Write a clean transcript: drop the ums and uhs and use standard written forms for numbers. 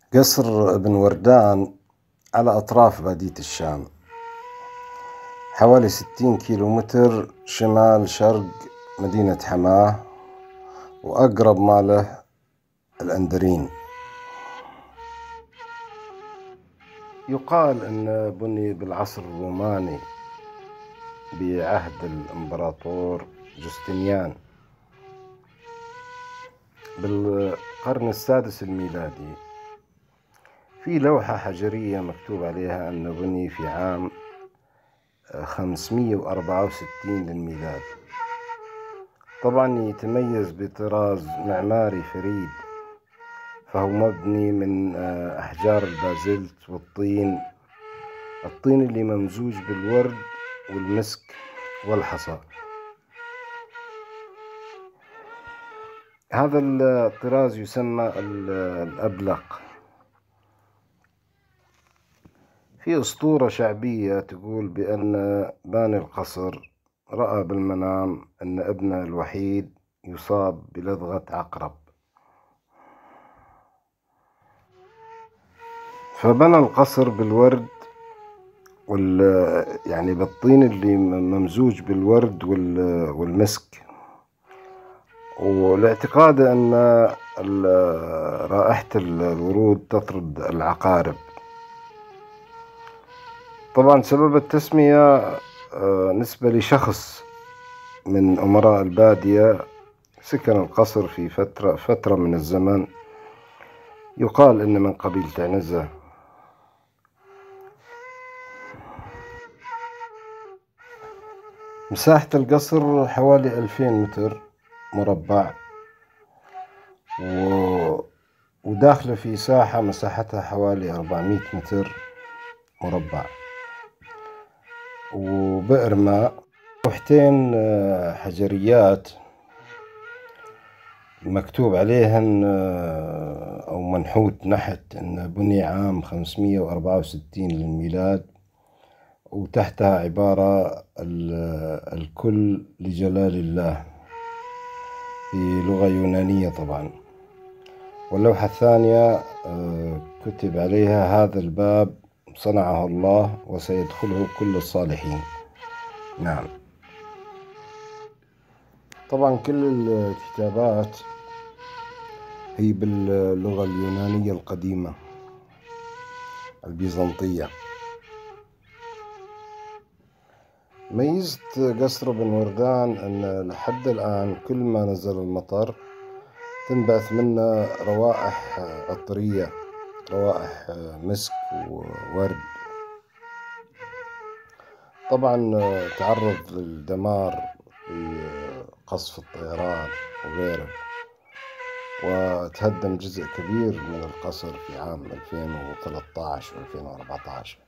قصر ابن وردان على أطراف بادية الشام، حوالي 60 كيلومتر شمال شرق مدينة حماه، وأقرب ما له الأندرين. يقال أنه بني بالعصر الروماني بعهد الإمبراطور جستنيان بالقرن السادس الميلادي. في لوحة حجرية مكتوب عليها أنه بني في عام 564 للميلاد. طبعا يتميز بطراز معماري فريد، فهو مبني من أحجار البازلت والطين، الطين اللي ممزوج بالورد والمسك والحصى. هذا الطراز يسمى الأبلق. في أسطورة شعبية تقول بأن باني القصر رأى بالمنام أن ابنه الوحيد يصاب بلدغة عقرب، فبنى القصر بالورد يعني بالطين اللي ممزوج بالورد والمسك، والاعتقاد أن رائحة الورود تطرد العقارب. طبعا سبب التسمية نسبة لشخص من أمراء البادية سكن القصر في فترة من الزمن، يقال إن من قبيلة عنزة. مساحة القصر حوالي 2000 متر مربع، وداخله في ساحة مساحتها حوالي 400 متر مربع، وبئر ماء، لوحتين حجريات مكتوب عليهن أو منحوت نحت أنه بني عام 564 للميلاد، وتحتها عبارة الكل لجلال الله في لغة يونانية طبعا. واللوحة الثانية كتب عليها: هذا الباب صنعه الله وسيدخله كل الصالحين. نعم. طبعا كل الكتابات هي باللغة اليونانية القديمة البيزنطية. ميزة قصر ابن وردان أن لحد الآن كل ما نزل المطر تنبعث منه روائح عطرية، روائح مسك وورد. طبعا تعرض للدمار في قصف الطيران وغيره، وتهدم جزء كبير من القصر في عام 2013 و2014.